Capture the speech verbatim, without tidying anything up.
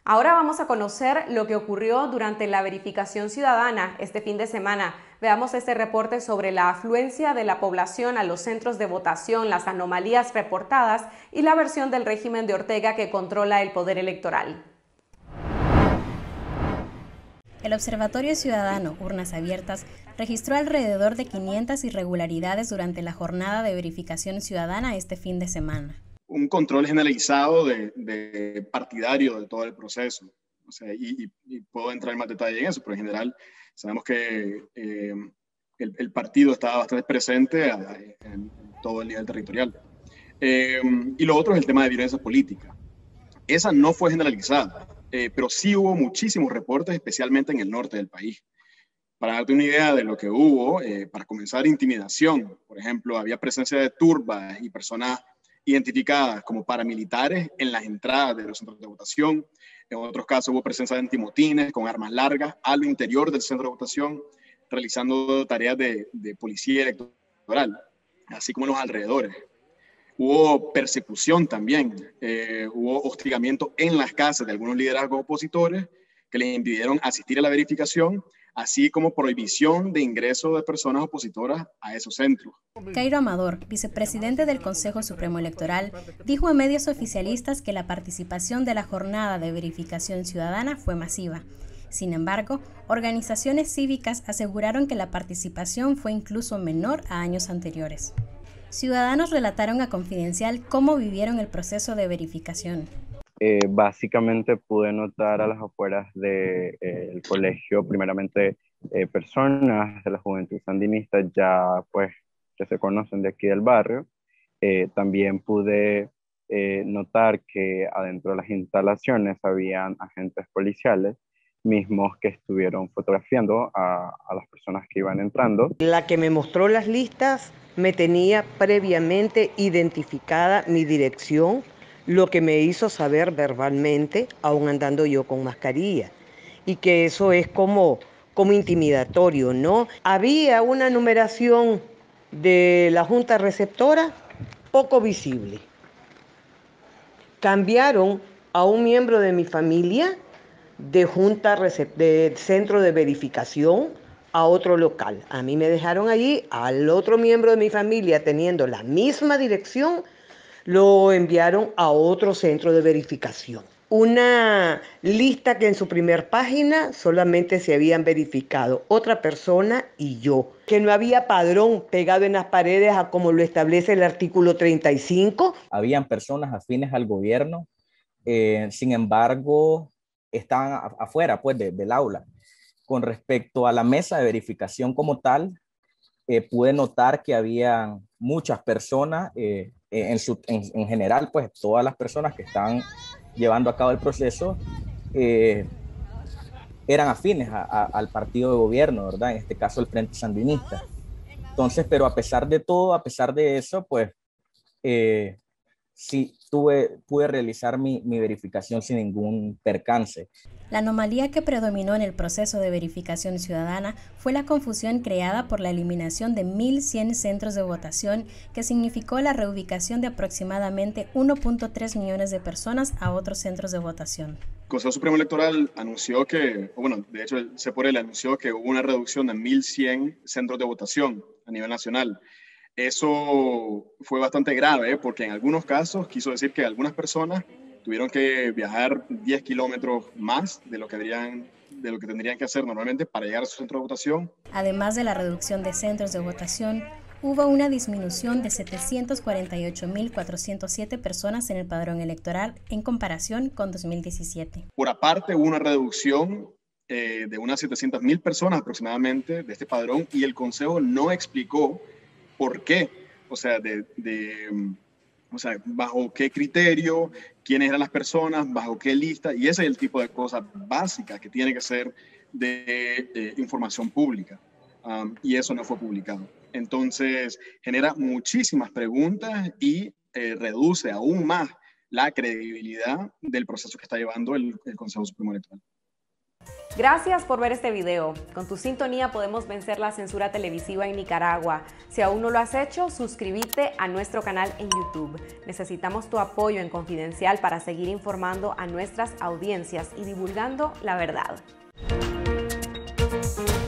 Ahora vamos a conocer lo que ocurrió durante la verificación ciudadana este fin de semana. Veamos este reporte sobre la afluencia de la población a los centros de votación, las anomalías reportadas y la versión del régimen de Ortega que controla el poder electoral. El Observatorio Ciudadano Urnas Abiertas registró alrededor de quinientas irregularidades durante la jornada de verificación ciudadana este fin de semana. Un control generalizado de, de partidario de todo el proceso. O sea, y, y, y puedo entrar en más detalle en eso, pero en general sabemos que eh, el, el partido estaba bastante presente a, en, en todo el nivel territorial. Eh, y lo otro es el tema de violencia política. Esa no fue generalizada, eh, pero sí hubo muchísimos reportes, especialmente en el norte del país. Para darte una idea de lo que hubo, eh, para comenzar, intimidación. Por ejemplo, había presencia de turbas y personas identificadas como paramilitares en las entradas de los centros de votación. En otros casos hubo presencia de antimotines con armas largas a lo interior del centro de votación, realizando tareas de, de policía electoral, así como en los alrededores. Hubo persecución también, eh, hubo hostigamiento en las casas de algunos liderazgos opositores que les impidieron asistir a la verificación, así como prohibición de ingreso de personas opositoras a esos centros. Cairo Amador, vicepresidente del Consejo Supremo Electoral, dijo a medios oficialistas que la participación de la jornada de verificación ciudadana fue masiva. Sin embargo, organizaciones cívicas aseguraron que la participación fue incluso menor a años anteriores. Ciudadanos relataron a Confidencial cómo vivieron el proceso de verificación. Eh, básicamente pude notar a las afueras del de, eh, colegio, primeramente eh, personas de la juventud sandinista ya pues que se conocen de aquí del barrio. Eh, también pude eh, notar que adentro de las instalaciones habían agentes policiales mismos que estuvieron fotografiando a, a las personas que iban entrando. La que me mostró las listas me tenía previamente identificada mi dirección, lo que me hizo saber verbalmente, aún andando yo con mascarilla, y que eso es como, como intimidatorio, ¿no? Había una numeración de la junta receptora poco visible. Cambiaron a un miembro de mi familia de junta de centro de verificación a otro local. A mí me dejaron allí, al otro miembro de mi familia teniendo la misma dirección, lo enviaron a otro centro de verificación. Una lista que en su primer página solamente se habían verificado otra persona y yo. Que no había padrón pegado en las paredes a como lo establece el artículo treinta y cinco. Habían personas afines al gobierno, eh, sin embargo, estaban afuera pues, de, del aula. Con respecto a la mesa de verificación como tal, eh, pude notar que había muchas personas, eh, en, su, en, en general, pues todas las personas que estaban llevando a cabo el proceso eh, eran afines a, a, al partido de gobierno, ¿verdad? En este caso el Frente Sandinista. Entonces, pero a pesar de todo, a pesar de eso, pues eh, sí tuve, pude realizar mi, mi verificación sin ningún percance. La anomalía que predominó en el proceso de verificación ciudadana fue la confusión creada por la eliminación de mil cien centros de votación, que significó la reubicación de aproximadamente uno punto tres millones de personas a otros centros de votación. El Consejo Supremo Electoral anunció que, bueno, de hecho el C E P O R E anunció que hubo una reducción de mil cien centros de votación a nivel nacional. Eso fue bastante grave, ¿eh? Porque en algunos casos quiso decir que algunas personas tuvieron que viajar diez kilómetros más de lo que deberían, de lo que tendrían que hacer normalmente para llegar a su centro de votación. Además de la reducción de centros de votación, hubo una disminución de setecientos cuarenta y ocho mil cuatrocientas siete personas en el padrón electoral en comparación con dos mil diecisiete. Por aparte, hubo una reducción eh, de unas setecientas mil personas aproximadamente de este padrón y el Consejo no explicó por qué, o sea, de, de, o sea, bajo qué criterio, quiénes eran las personas, bajo qué lista, y ese es el tipo de cosas básicas que tiene que ser de, de información pública, um, y eso no fue publicado. Entonces, genera muchísimas preguntas y eh, reduce aún más la credibilidad del proceso que está llevando el, el Consejo Supremo Electoral. Gracias por ver este video. Con tu sintonía podemos vencer la censura televisiva en Nicaragua. Si aún no lo has hecho, suscríbete a nuestro canal en YouTube. Necesitamos tu apoyo en Confidencial para seguir informando a nuestras audiencias y divulgando la verdad.